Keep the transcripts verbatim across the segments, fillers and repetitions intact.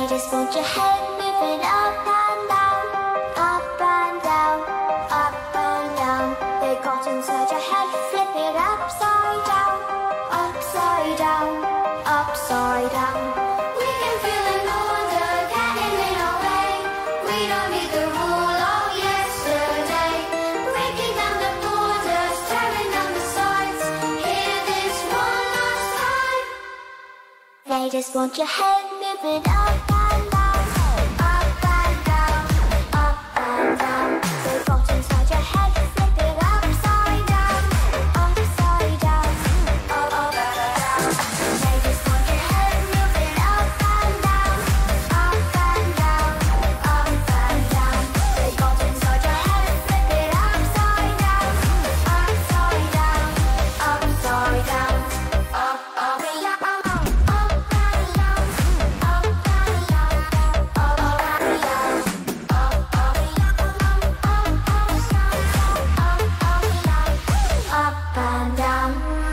They just want your head moving up and down, up and down, up and down. They got inside your head, flip it upside down, upside down, upside down. We can feel an order getting in our way. We don't need the rule of yesterday. Breaking down the borders, tearing down the sides. Hear this one last time. They just want your head moving up and down, up and down, up and down. They got inside your head, flip it upside down, upside down, up, up and down. They just want your head moving up and down, up and down, up and down. They got inside your head, flip it upside down, upside down, upside down, up, up and down. Up and down.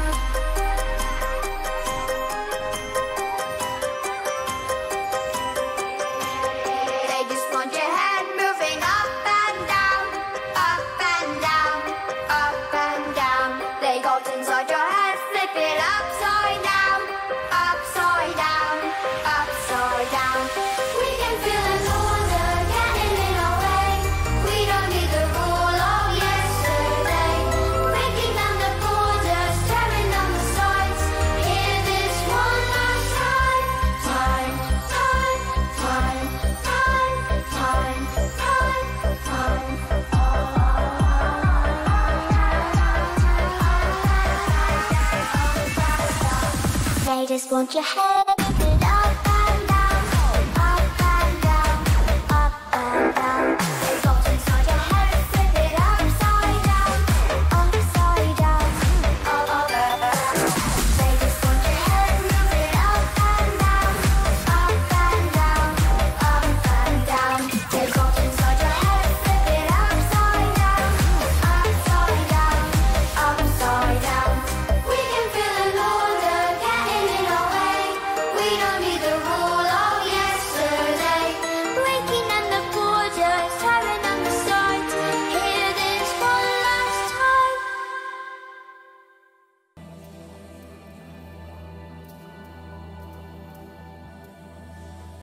They just want your head moving up and down, up and down, up and down. They got inside your head, flip it upside down, upside down, upside down. We can feel an order getting in our way. We don't need the rule of yesterday. Breaking down the borders, tearing down the sides. Hear this one last time. Time, time, time, time, time, time, time. They just want your head.